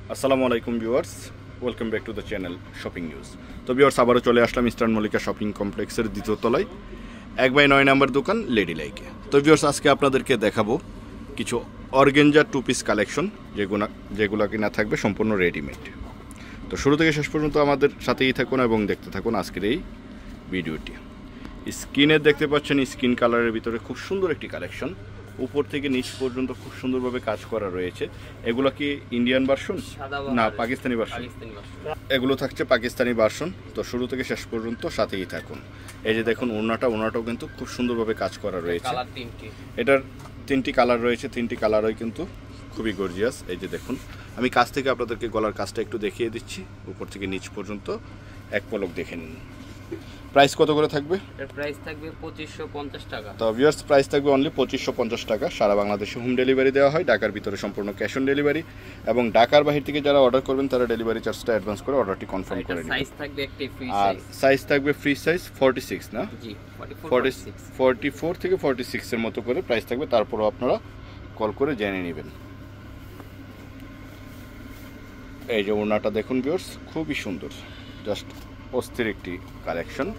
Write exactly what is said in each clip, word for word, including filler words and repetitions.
আসসালামু আলাইকুম viewers, welcome back to the channel shopping news. তো ভিউয়ার্স, আবারও চলে আসলাম ইস্টার্ন মল্লিকা শপিং কমপ্লেক্সের দ্বিতীয় তলায় এক বাই নয় নাম্বার দোকান লেডি লাইকে। তো ভিউয়ার্স, আজকে আপনাদেরকে দেখাবো কিছু অর্গেঞ্জা টু পিস কালেকশন, যেগুলো যেগুলো কিনা থাকবে সম্পূর্ণ রেডিমেড। তো শুরু থেকে শেষ পর্যন্ত আমাদের সাথেই থাকুন এবং দেখতে থাকুন আজকের এই ভিডিওটি। স্কিনে দেখতে পাচ্ছেন স্কিন কালারের ভিতরে খুব সুন্দর একটি কালেকশন, উপর থেকে নিচ পর্যন্ত খুব সুন্দরভাবে কাজ করা রয়েছে। এগুলো কি ইন্ডিয়ান ভার্সন না পাকিস্তানি ভার্সন? এগুলো থাকছে পাকিস্তানি ভার্সন। তো শুরু থেকে শেষ পর্যন্ত সাথেই থাকুন। এই যে দেখুন ওড়নাটা, ওড়নাটাও কিন্তু খুব সুন্দরভাবে কাজ করা রয়েছে। এটার তিনটি কালার রয়েছে, তিনটি কালারই কিন্তু খুবই গর্জিয়াস। এই যে দেখুন, আমি কাছ থেকে আপনাদেরকে গলার কাজটা একটু দেখিয়ে দিচ্ছি, উপর থেকে নিচ পর্যন্ত এক পলক দেখে নিন। প্রাইস কত করে থাকবে? এর প্রাইস থাকবে পঁচিশশো পঞ্চাশ টাকা। তো ভিউয়ার্স, প্রাইস থাকবে অনলি পঁচিশশো পঞ্চাশ টাকা। সারা বাংলাদেশে হোম ডেলিভারি দেওয়া হয়, ঢাকার ভিতরে সম্পূর্ণ ক্যাশ অন ডেলিভারি, এবং ঢাকার বাহির থেকে যারা অর্ডার করবেন তারা ডেলিভারি চার্জটা অ্যাডভান্স করে অর্ডারটি কনফার্ম করে নেবেন। সাইজ থাকবে একটি ফ্রি আর সাইজ। সাইজ থাকবে ফ্রি সাইজ ফর্টি সিক্স, না? জি, ফর্টি ফোর থেকে ফর্টি সিক্স এর মতো করে প্রাইস থাকবে, তারপরও আপনারা কল করে জেনে নেবেন। এই যে ওড়নাটা দেখুন ভিউয়ার্স, খুবই সুন্দর, জাস্ট অস্থির একটি কালেকশন।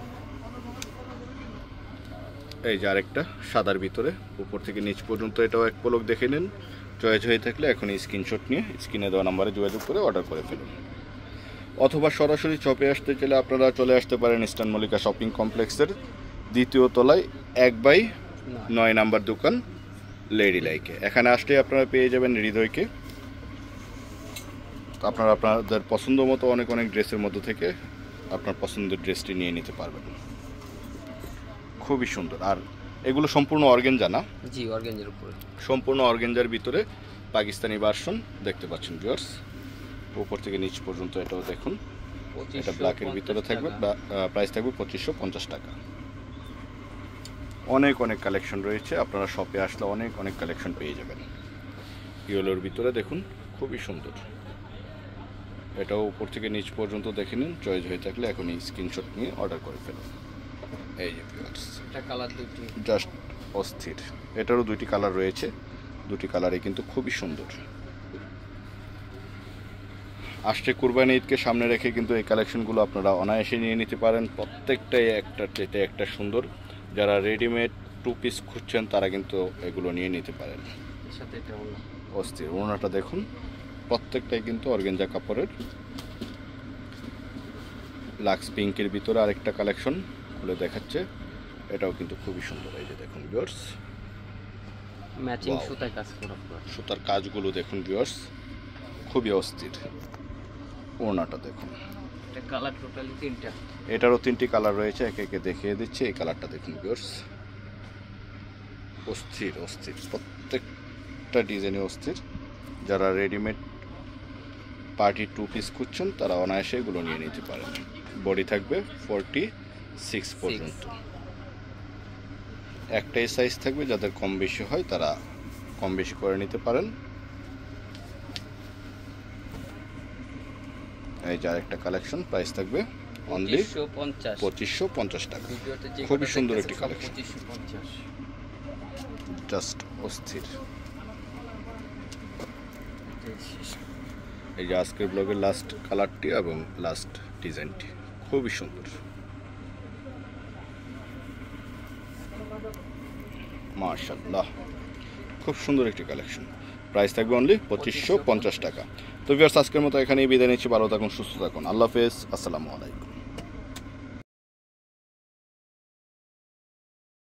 এই যে আরেকটা সাদার ভিতরে, উপর থেকে নিচ পর্যন্ত, এটাও এক পলক দেখে নিন। চয়েস হয়ে থাকলে এখন স্ক্রিনশট নিয়ে স্ক্রিনে দেওয়া নাম্বারে যোগাযোগ করে অর্ডার করে ফেলুন, অথবা সরাসরি শপে আসতে চাইলে আপনারা চলে আসতে পারেন ইস্টার্ন মল্লিকা শপিং কমপ্লেক্সের দ্বিতীয় তলায় এক বাই নয় নাম্বার দোকান লেডি লাইকে। এখানে আসলে আপনারা পেয়ে যাবেন হৃদয়কে। আপনারা আপনাদের পছন্দ মতো অনেক অনেক ড্রেসের মধ্যে থেকে আপনার পছন্দের ড্রেসটি নিয়ে নিতে পারবেন। খুবই সুন্দর। আর এগুলো সম্পূর্ণ অর্গেঞ্জা, না? জি, অর্গেঞ্জার উপরে, সম্পূর্ণ অর্গেঞ্জার ভিতরে পাকিস্তানি ভার্সন দেখতে পাচ্ছেন ভিউয়ার্স, উপর থেকে নিচ পর্যন্ত। এটাও দেখুন, এটা ব্ল্যাকের ভিতরে থাকবে, প্রাইস থাকবে পঁচিশশো পঞ্চাশ টাকা। অনেক অনেক কালেকশন রয়েছে, আপনারা শপে আসলে অনেক অনেক কালেকশন পেয়ে যাবেন। ইয়েলোর ভিতরে দেখুন, খুবই সুন্দর। এটাও উপর থেকে নিচ পর্যন্ত দেখে নিন, চয়েস হয়ে থাকলে এখনই স্ক্রিনশট নিয়ে অর্ডার করে ফেলুন। এই যে ভিউয়ার্স, এটা কালার দুটি, জাস্ট অস্থির। এটারও দুইটি কালার রয়েছে, দুটি কালারই কিন্তু খুবই সুন্দর। আসছে কুরবানি ঈদকে সামনে রেখে কিন্তু এই কালেকশনগুলো আপনারা অনায়াসে নিয়ে নিতে পারেন। প্রত্যেকটাই একটা চেয়ে একটা সুন্দর। যারা রেডিমেড টু পিস খুঁজছেন তারা কিন্তু এগুলো নিয়ে নিতে পারেন। এর সাথে এটা ওড়না, অস্থির। ওড়নাটা দেখুন, প্রত্যেকটাই কিন্তু অর্গেঞ্জা কাপড়ের। লাক্স পিঙ্কের ভিতরে আরেকটা কালেকশন খুলে দেখাচ্ছে, এটাও কিন্তু খুবই সুন্দর। এই যে দেখুন ভিউয়ার্স, ম্যাচিং সুতায় কাজ করা, সুতার কাজগুলো দেখুন ভিউয়ার্স, খুবই অস্থির। ওড়নাটা দেখুন, এটা কালার টোটালি তিনটা, এটারও তিনটি কালার রয়েছে, একে একে দেখিয়ে দিচ্ছি। এই কালারটা দেখুন ভিউয়ার্স, অস্থির অস্থির, প্রত্যেকটা ডিজাইনে অস্থির। যারা রেডিমেড পার্টি টু পিস খুঁজছেন তারা অনায়াসে এগুলো নিয়ে নিতে পারেন। বডি থাকবে ফর্টি সিক্স পর্যন্ত। একটাই সাইজ থাকবে, যাদের কম বেশি হয় তারা কম বেশি করে নিতে পারেন। এই যে আরেকটা কালেকশন, প্রাইস থাকবে অনলি পঁচিশশো পঞ্চাশ টাকা। খুবই সুন্দর একটি কালেকশন, জাস্ট অস্থির। এই যে আজকের ব্লগের লাস্ট কালারটি এবং লাস্ট ডিজাইনটি খুবই সুন্দর, মাশাআল্লাহ, খুব সুন্দর একটি কালেকশন। প্রাইস থাকবে অনলি পঁচিশশো পঞ্চাশ টাকা। তো ভিউয়ার্স, আজকের মতো এখানেই বিদায় নিচ্ছি। ভালো থাকুন, সুস্থ থাকুন, আল্লাহ হাফেজ, আসসালামু আলাইকুম।